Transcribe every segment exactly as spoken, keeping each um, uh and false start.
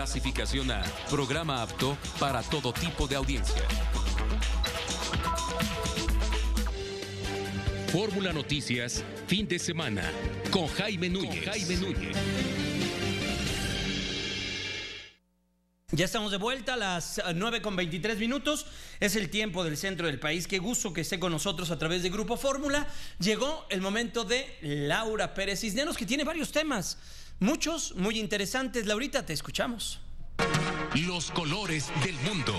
Clasificación A. Programa apto para todo tipo de audiencia. Fórmula Noticias, fin de semana, con Jaime Núñez. Con Jaime Núñez. Ya estamos de vuelta a las nueve con veintitrés minutos. Es el tiempo del centro del país. Qué gusto que esté con nosotros a través de Grupo Fórmula. Llegó el momento de Laura Pérez Cisneros, que tiene varios temas, muchos muy interesantes. Laurita, te escuchamos. Los colores del mundo.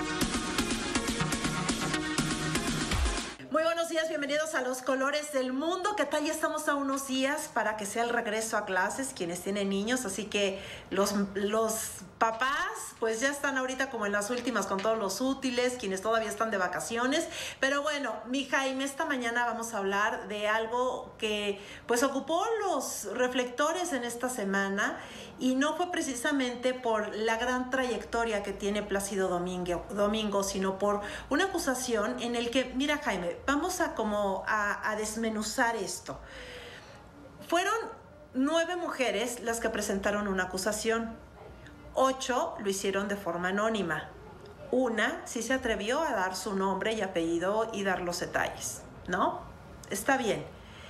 Muy buenos días, bienvenidos a Los Colores del Mundo. ¿Qué tal? Ya estamos a unos días para que sea el regreso a clases, quienes tienen niños, así que los, los papás pues ya están ahorita como en las últimas con todos los útiles, quienes todavía están de vacaciones. Pero bueno, mi Jaime, esta mañana vamos a hablar de algo que pues ocupó los reflectores en esta semana, y no fue precisamente por la gran trayectoria que tiene Plácido Domingo, Domingo sino por una acusación en el que, mira Jaime, vamos a como a, a desmenuzar esto. Fueron nueve mujeres las que presentaron una acusación. Ocho lo hicieron de forma anónima. Una sí se atrevió a dar su nombre y apellido y dar los detalles, ¿no? Está bien.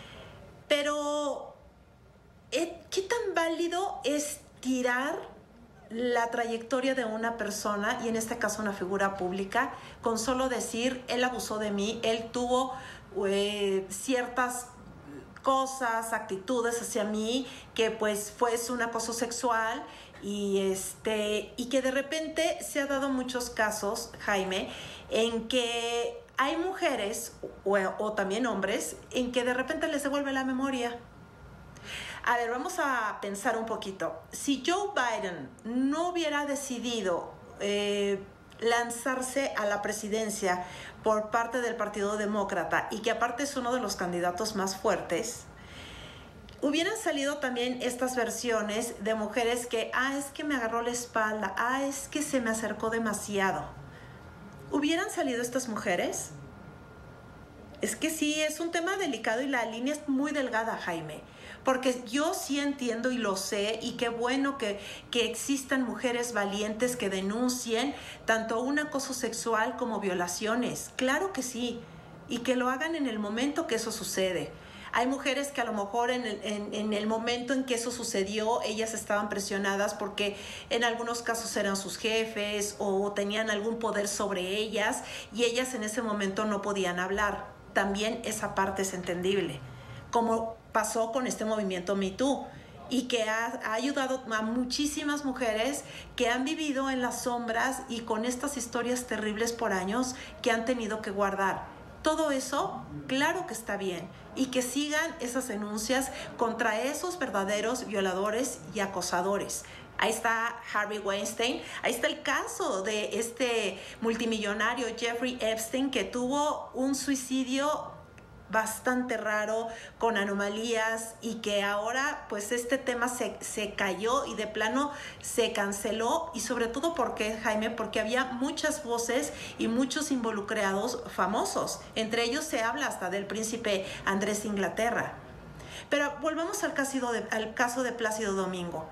Pero ¿qué tan válido es tirar la trayectoria de una persona, y en este caso una figura pública, con solo decir, él abusó de mí, él tuvo eh, ciertas cosas, actitudes hacia mí, que pues fue un acoso sexual, y, este, y que de repente se ha dado muchos casos, Jaime, en que hay mujeres o, o también hombres en que de repente les devuelve la memoria. A ver, vamos a pensar un poquito. Si Joe Biden no hubiera decidido eh, lanzarse a la presidencia por parte del Partido Demócrata, y que aparte es uno de los candidatos más fuertes, hubieran salido también estas versiones de mujeres que, ah, es que me agarró la espalda, ah, es que se me acercó demasiado. ¿Hubieran salido estas mujeres? Es que sí, es un tema delicado y la línea es muy delgada, Jaime. Porque yo sí entiendo y lo sé, y qué bueno que, que existan mujeres valientes que denuncien tanto un acoso sexual como violaciones. Claro que sí, y que lo hagan en el momento que eso sucede. Hay mujeres que a lo mejor en el, en, en el momento en que eso sucedió, ellas estaban presionadas porque en algunos casos eran sus jefes o tenían algún poder sobre ellas, y ellas en ese momento no podían hablar. También esa parte es entendible, como pasó con este movimiento Me Too, y que ha, ha ayudado a muchísimas mujeres que han vivido en las sombras y con estas historias terribles por años que han tenido que guardar. Todo eso, claro que está bien, y que sigan esas denuncias contra esos verdaderos violadores y acosadores. Ahí está Harvey Weinstein, ahí está el caso de este multimillonario Jeffrey Epstein, que tuvo un suicidio bastante raro, con anomalías, y que ahora pues este tema se, se cayó y de plano se canceló, y sobre todo porque, Jaime, porque había muchas voces y muchos involucrados famosos. Entre ellos se habla hasta del príncipe Andrés de Inglaterra. Pero volvamos al caso de, al caso de Plácido Domingo.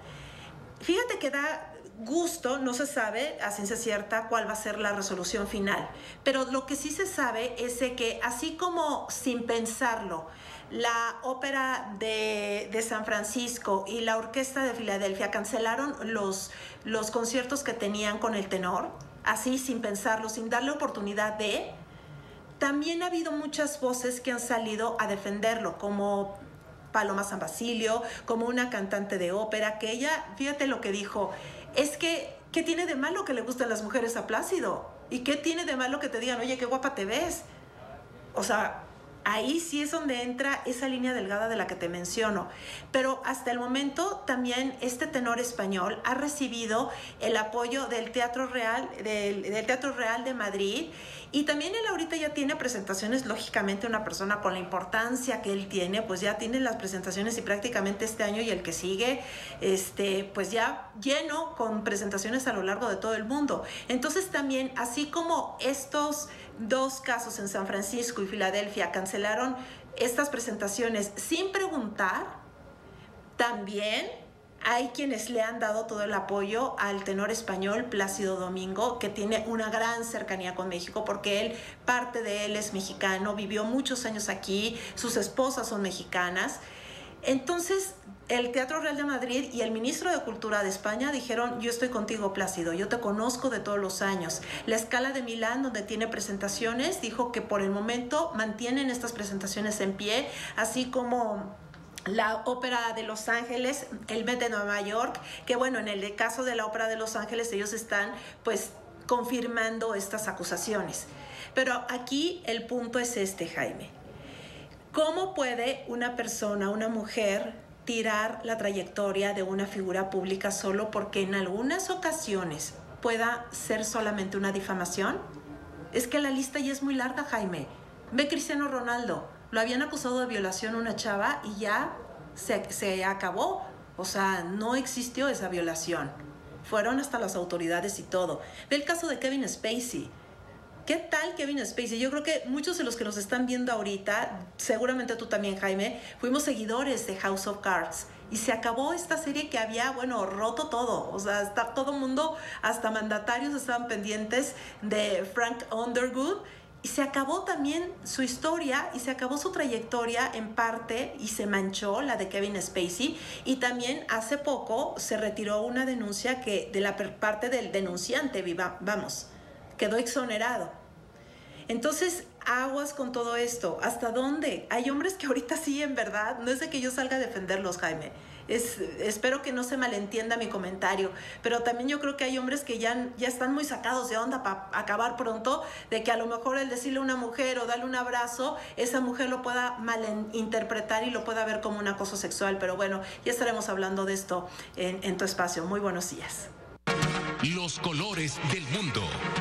Fíjate que da gusto, no se sabe a ciencia cierta cuál va a ser la resolución final, pero lo que sí se sabe es de que, así como sin pensarlo, la ópera de, de San Francisco y la orquesta de Filadelfia cancelaron los, los conciertos que tenían con el tenor, así sin pensarlo, sin darle oportunidad de, también ha habido muchas voces que han salido a defenderlo, como Paloma San Basilio, como una cantante de ópera, que ella, fíjate lo que dijo, es que, ¿qué tiene de malo que le gusten las mujeres a Plácido? ¿Y qué tiene de malo que te digan, oye, qué guapa te ves? O sea, ahí sí es donde entra esa línea delgada de la que te menciono. Pero hasta el momento también este tenor español ha recibido el apoyo del Teatro Real, del, del Teatro Real de Madrid, y también él ahorita ya tiene presentaciones. Lógicamente, una persona con la importancia que él tiene, pues ya tiene las presentaciones, y prácticamente este año y el que sigue, este, pues ya lleno con presentaciones a lo largo de todo el mundo. Entonces también, así como estos dos casos en San Francisco y Filadelfia cancelaron estas presentaciones sin preguntar, también Hay quienes le han dado todo el apoyo al tenor español Plácido Domingo, que tiene una gran cercanía con México, porque él, parte de él es mexicano, vivió muchos años aquí, sus esposas son mexicanas. Entonces, el Teatro Real de Madrid y el ministro de Cultura de España dijeron: yo estoy contigo, Plácido, yo te conozco de todos los años. La Scala de Milán, donde tiene presentaciones, dijo que por el momento mantienen estas presentaciones en pie, así como la Ópera de Los Ángeles, el Met de Nueva York, que bueno, en el caso de la Ópera de Los Ángeles ellos están pues confirmando estas acusaciones. Pero aquí el punto es este, Jaime. ¿Cómo puede una persona, una mujer, tirar la trayectoria de una figura pública solo porque en algunas ocasiones pueda ser solamente una difamación? Es que la lista ya es muy larga, Jaime. Ve Cristiano Ronaldo. Lo habían acusado de violación a una chava y ya se, se acabó. O sea, no existió esa violación. Fueron hasta las autoridades y todo. Ve el caso de Kevin Spacey. ¿Qué tal Kevin Spacey? Yo creo que muchos de los que nos están viendo ahorita, seguramente tú también, Jaime, fuimos seguidores de House of Cards. Y se acabó esta serie que había, bueno, roto todo. O sea, está todo el mundo, hasta mandatarios estaban pendientes de Frank Underwood. Y se acabó también su historia y se acabó su trayectoria en parte y se manchó la de Kevin Spacey. Y también hace poco se retiró una denuncia que de la parte del denunciante, viva, vamos, quedó exonerado. Entonces, aguas con todo esto. ¿Hasta dónde? Hay hombres que ahorita sí, en verdad, no es de que yo salga a defenderlos, Jaime. Es, espero que no se malentienda mi comentario, pero también yo creo que hay hombres que ya, ya están muy sacados de onda para acabar pronto, de que a lo mejor el decirle a una mujer o darle un abrazo, esa mujer lo pueda malinterpretar y lo pueda ver como un acoso sexual. Pero bueno, ya estaremos hablando de esto en, en tu espacio. Muy buenos días. Los colores del mundo.